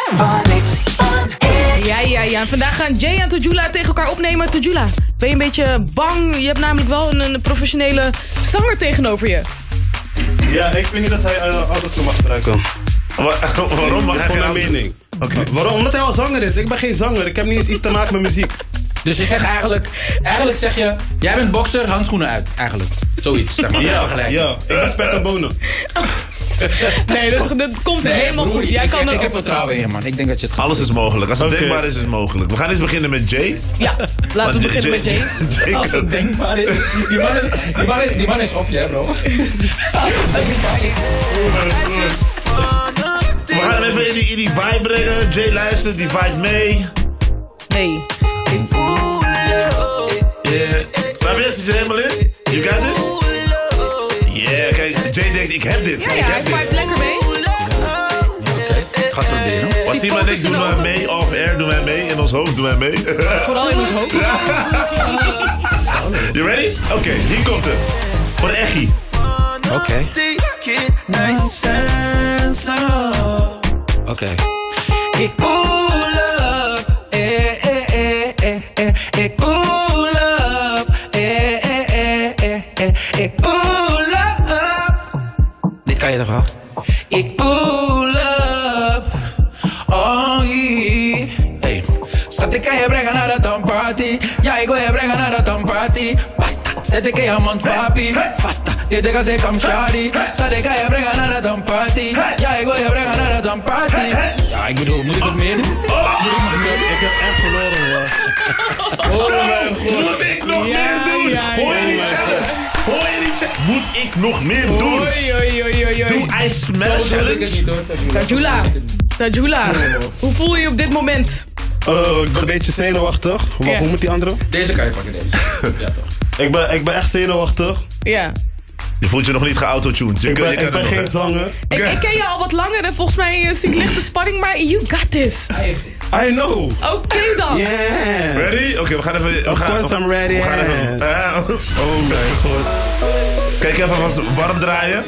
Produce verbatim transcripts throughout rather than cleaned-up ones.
Ja, ja, ja. Vandaag gaan Jay en Tadjoula tegen elkaar opnemen. Tadjoula, ben je een beetje bang? Je hebt namelijk wel een, een professionele zanger tegenover je. Ja, ik vind niet dat hij uh, autotune mag gebruiken. Wa- waarom mag hij geen mijn auto- mening. Oké. Waarom? Omdat hij al zanger is. Ik ben geen zanger. Ik heb niet eens iets te maken met muziek. Dus je zegt eigenlijk, eigenlijk zeg je, jij bent bokser, handschoenen uit. Eigenlijk. Zoiets, zeg maar. Ja, gelijk. ja. Ik ben spek en bonen. Nee, dat, dat komt Nee, helemaal broer, goed. Jij ik, kan ik, er ik ook heb vertrouwen in je, man. Ik denk dat je het gaat Alles doen. is mogelijk. Als het Oké. denkbaar is, is het mogelijk. We gaan eens beginnen met Jay. Ja, laten we Want beginnen met Jay. Jay Als kan- het denkbaar is. Die man is, die man is, die man is op je, bro. We gaan hem even in die, in die vibe brengen. Jay luistert, die vibe mee. Nee. Yeah. Snap je? Zit je er helemaal in? You got this? Yeah, kijk, Jay denkt, ik heb dit. Ja, ik ja, hij heb dit. vibet lekker mee. Ik ga het proberen. Wasim en ik doen focussen wij mee, off-air doen wij mee, in ons hoofd doen wij mee. Vooral in ons hoofd. You ready? Oké, hier komt het. Voor de echie. Oké. Oké. Ik pull up, eh, eh, eh, eh, eh. Ik pull up, eh, eh, eh, eh, eh. Ik pull up. Dit kan je toch wel? Ik pull up, oh yeah. Hey, schat, ik kan je brengen naar de town party. Ja, ik wil je brengen naar de town party. Basta, zet ik in je mond, papi. Vasta, dit ik als ik kom, shawty. Schat, ik kan je brengen naar de town party. Ja, ik wil je brengen naar de town party. Ja, ik bedoel, moet ik nog meer doen? Moet ik nog meer doen? Ik heb echt verloren, hoor. Oh mijn god. Moet ik nog Ja, meer doen? ja, Hoor je ja, die ja. challenge? Hoor je die challenge? Moet ik nog meer doen? Oei, oei, oei, oei, oei. Doe I smell Zo doe ik het challenge? niet, hoor, Tadjoula, Tadjoula, hoe voel je je op dit moment? Uh, ik ben een beetje zenuwachtig. Maar Ja. hoe moet die andere? Deze kan je pakken, deze. Ja, toch. Ik ben, ik ben echt zenuwachtig. Ja. Je voelt je nog niet geautotuned. Je Ik kan- ben, je kan ik ben het nog, geen hè? zanger. Ik, ik ken je al wat langer en volgens mij uh, zie ik lichte spanning, maar you got this. I know. Oké dan. Yeah. Ready? Oké, we gaan even... We Of gaan, course I'm ready. We gaan even... eh, Oh mijn god. Kijk even vast warm draaien.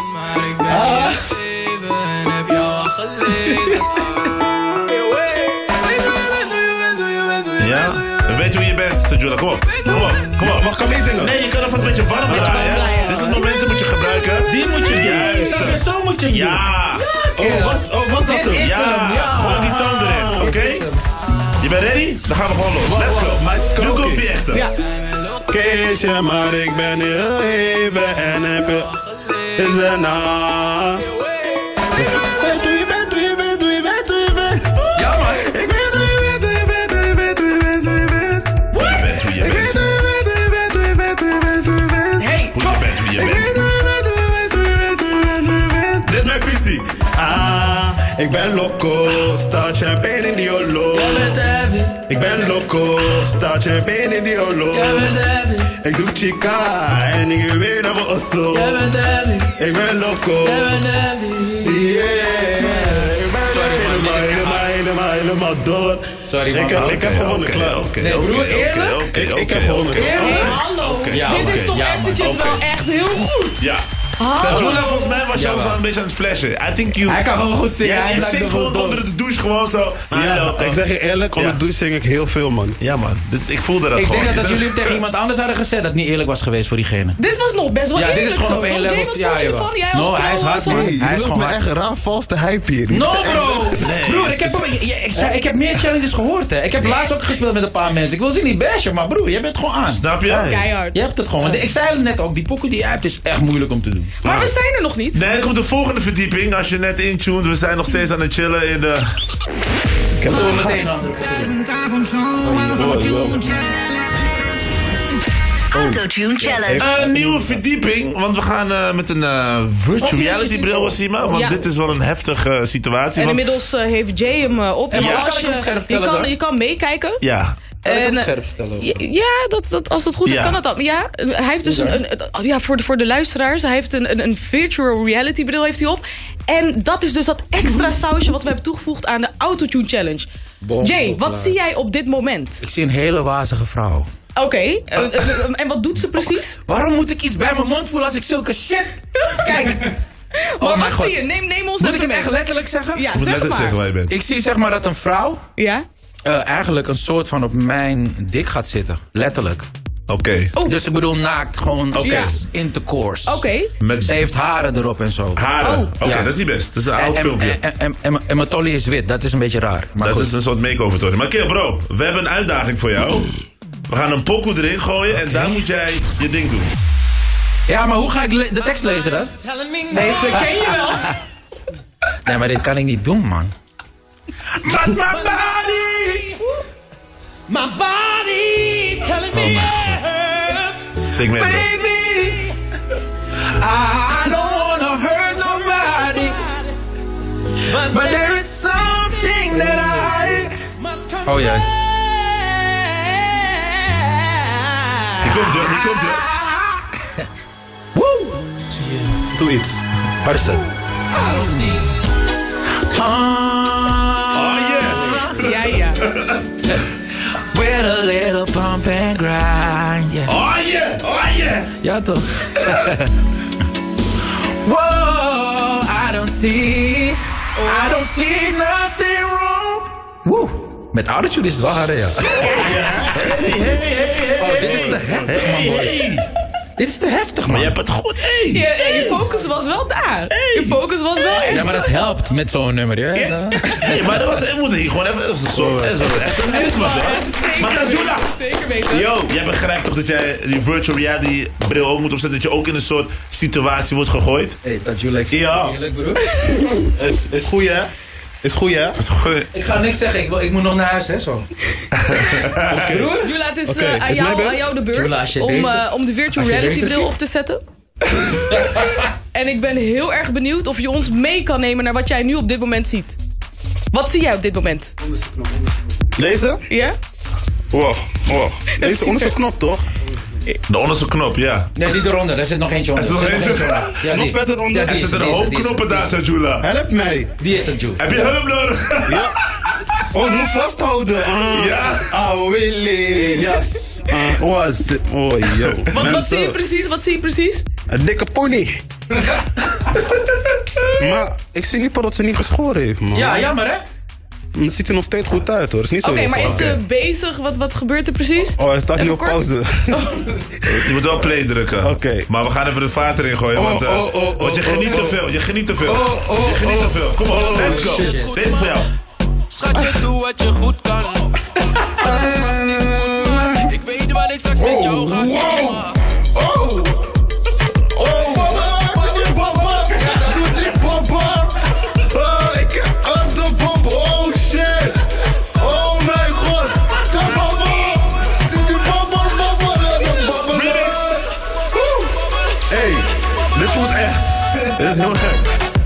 Ja? We weten hoe je bent, Tadjoula. Kom op. Kom op. Kom op. Mag ik al meezingen? Nee, je kan alvast een beetje warm draaien. Dit is het moment, dat moet je gebruiken. Die moet je juist. Zo moet je Ja. Oh, was, oh, was dat hem? Ja. Gewoon die toon erin. Oké? Je bent ready? Dan gaan we gewoon los. Let's go. Maar is het Nu karaoke? komt die echte. Ja. Keesje, maar ik ben heel even en heb je... Is er na? Weet hoe je bent, hoe je bent, hoe je bent, hoe je bent. Ja, man. Ik weet hoe je bent, hoe je bent, hoe je bent, hoe je bent, hoe je bent. Hoe je bent, hoe je Ik weet bent. hoe je bent, hoe je bent, hoe je bent, hoe je bent, hoe je bent. Hey, Hoe je bent, hoe je Ik weet bent. hoe je bent, hoe je bent, hoe je bent, hoe je bent, hoe je bent. Dit is mijn pissie. Ah, ik ben loco, staat champagne in die holo. Ik ben loco, staat champagne in die holo. Ik doe chica en ik weet dat we osso. Ik ben loco, yeah. Ik ben helemaal, helemaal, helemaal, helemaal door. Sorry, man. Ik heb, ik heb Oké, gewonnen, oké, klaar. oké, Nee, oké, broer, oké, eerlijk? oké, Ik- oké, ik heb oké, gewonnen. oké. hallo. Ja, Dit oké. is toch Ja, man. eventjes Oké. wel echt heel goed. Ja. Tadjoula, volgens mij was je al zo een beetje aan het flashen. I think you... Hij kan gewoon goed zingen. Ja, hij je lijkt zingt er gewoon goed onder de douche gewoon zo. Ja, ik zeg je eerlijk, onder Ja. de douche zing ik heel veel, man. Ja man, dit, ik voelde dat Ik gewoon. denk dat als jullie tegen iemand anders hadden gezegd, dat het niet eerlijk was geweest voor diegene. Dit was nog best wel Ja, dit eerlijk is gewoon zo, op één toch? level. Jay, wat Ja, vond je jawel. ervan? Jij als No, hij is pro, hard, zo? man. Hey, Hij je is loopt gewoon me hard. echt raar vals te hype hier. Dit No is echt- bro! Nee, broer, het ik heb, is- ik, ik, zei, ik heb meer challenges gehoord hè. Ik heb laatst ook gespeeld met een paar mensen. Ik wil ze niet bashen, maar broer, jij bent gewoon aan. Snap je? Keihard. Je hebt het gewoon. Want Ik zei het net ook, die pokoe die jij hebt is echt moeilijk om te doen. Maar we zijn er nog niet. Nee, er komt de volgende verdieping. Als je net intuned, we zijn nog steeds aan het chillen in de... Ik heb er meteen aan. Autotune Challenge. Een nieuwe verdieping, want we gaan uh, met een uh, virtual reality bril, Wasima. Want Ja. dit is wel een heftige situatie. En want- inmiddheeft uh, heeft Jay hem uh, op. En Dus hoe als kan ik hem scherp je, stellen je, kan, dan? je kan meekijken. Ja. Kan ik hem En, uh, scherp stellen ook? Ja, ja, dat, dat, als het goed is, Ja. kan dat dan. Ja, hij heeft dus een, een, een- ja, voor, de, voor de luisteraars, hij heeft een, een, een virtual reality bril heeft hij op. En dat is dus dat extra sausje wat we hebben toegevoegd aan de Autotune Challenge. Bom, Jay, bom, wat klaar. zie jij op dit moment? Ik zie een hele wazige vrouw. Oké, eh, eh, en wat doet ze precies? Waarom moet ik iets bij mijn mond voelen als ik zulke shit... Kijk, Maar mijn wat God. zie je? Neem, neem ons Moet even ik het mee. echt letterlijk zeggen? Ja, Je moet zeg letterlijk maar. zeggen waar je bent. Ik zie zeg maar dat een vrouw Ja? uh, eigenlijk een soort van op mijn dik gaat zitten. Letterlijk. Oké. Oh. Dus ik bedoel naakt, gewoon Oké. seks, intercourse. Oké. Met Ze heeft haren erop en zo. haren. Oh. Oké, Ja. dat is niet best. Dat is een En, oud en, filmpje. en, en, en, en mijn tolly is wit, dat is een beetje raar. Maar Dat goed. is een soort makeover, Tony. Maar kill, bro, we hebben een uitdaging voor jou. We gaan een pokoe erin gooien en daar moet jij je ding doen. Ja, maar hoe ga ik le- de tekst lezen dan? Deze ken je wel. Nee, maar dit kan ik niet doen, man. But my body, My body's telling me Zing mee, bro. baby, I don't wanna hurt nobody, but there is something that I... must come Oh ja. Hier komt je, hier komt je. Doe iets. Wat is dat? Oh yeah. Ja, ja. With a little pump and grind, yeah. Oh yeah. Oh yeah. Ja, toch? Whoa, I don't see, I don't see nothing wrong. Woe, met autotune is het wel harder, ja. Oh, dit is te heftig, man, boys. Dit is te heftig, man. Maar je hebt het goed, hé. Je, je focus was wel daar. Je focus was wel echt. Ja, maar dat helpt met zo'n nummer, ja. Hey, maar dat was, we moeten hier gewoon even... Dat was zo, dat was echt een mismatch, hè. Maar Tajula. Zeker weten. Yo, jij begrijpt toch dat jij die virtual reality bril ook moet opzetten? Dat je ook in een soort situatie wordt gegooid? Hey, dat Julex. Ja. broer. Is, is goed, hè? Is goed, hè? Dat is goed. Ik ga niks zeggen, ik, wil, ik moet nog naar huis, hè, zo. Broer, Jula, het is Oké, eh, aan, is mijn jou, beurt? aan jou de beurt Jula, als je om, deze- eh, om de virtual als je reality deze bril ziet. op te zetten. En ik ben heel erg benieuwd of je ons mee kan nemen naar wat jij nu op dit moment ziet. Wat zie jij op dit moment? Deze? Ja? Wow, wow. Deze ziet onderste er- knop, toch? De onderste knop, ja. Nee, die eronder, er zit nog eentje onder. Er zit nog zit eentje onder. Ja, Nog die. verder onder. Ja, Er die is- zitten een die is- hoop die is- knoppen daar, Tajula. Help mij. Die is het, Jules. Heb je hulp nodig? Ja. Oh, nu vasthouden. Ah. Ja. Ah, Willy. Yes. Ah, oh, zit- oh, yo. Wat, wat Mensen, zie je precies? Wat zie je precies? Een dikke pony. Maar ik zie niet dat ze niet geschoren heeft, man. Ja, jammer, hè? Maar het ziet er nog steeds goed uit, hoor. Het is niet zo Oké, heel maar is vaak. ze bezig? Wat, wat gebeurt er precies? Oh, hij staat nu Even op kort. pauze. Je moet wel play drukken. Oké. Maar we gaan even de vaart erin gooien. Want, eh, oh, oh, want je oh, geniet oh, te oh. veel. Je geniet te veel. Oh, oh, je geniet te veel. Kom op, let's go. shit. Deze is voor jou. Schatje, doe wat je goed kan. Ik weet wat ik straks met jou ga doen. Oh! Oh! Doe die bomba! Doe die bomba! Oh, ik heb aan de bomba! Oh, shit! Oh, mijn god! De bomba! Doe die bomba! Bomba! De bomba! Remix. Woe! Hey, dit voelt echt. Dit is heel gek.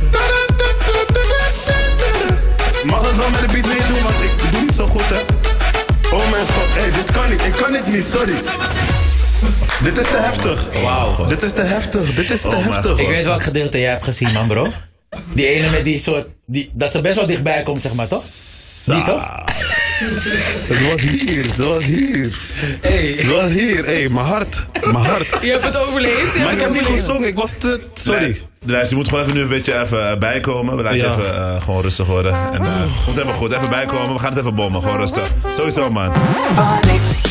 Mag het wel met de beat meedoen, want ik doe niet zo goed, hè? Oh mijn god, hey, dit kan niet. Ik kan dit niet, sorry. Dit is te heftig. Wauw. Dit is te heftig. Dit is te Oh mijn heftig. god. Ik weet welk gedeelte jij hebt gezien, man, bro. Die ene met die soort... Die, dat ze best wel dichtbij komt, zeg maar, toch? Die, toch? Het was hier, het was hier. Hey. Het was hier, hé, hey, mijn hart. Mijn hart. Je hebt het overleefd. je Maar hebt ik het heb niet overleefd. gezongen, ik was te... Sorry. Nee, dus je moet gewoon even nu een beetje even eh, bijkomen. We laten je Ja. even eh, gewoon rustig worden. En eh komt helemaal goed. Even bijkomen. We gaan het even bommen. Gewoon rustig. Sowieso, man. Phonics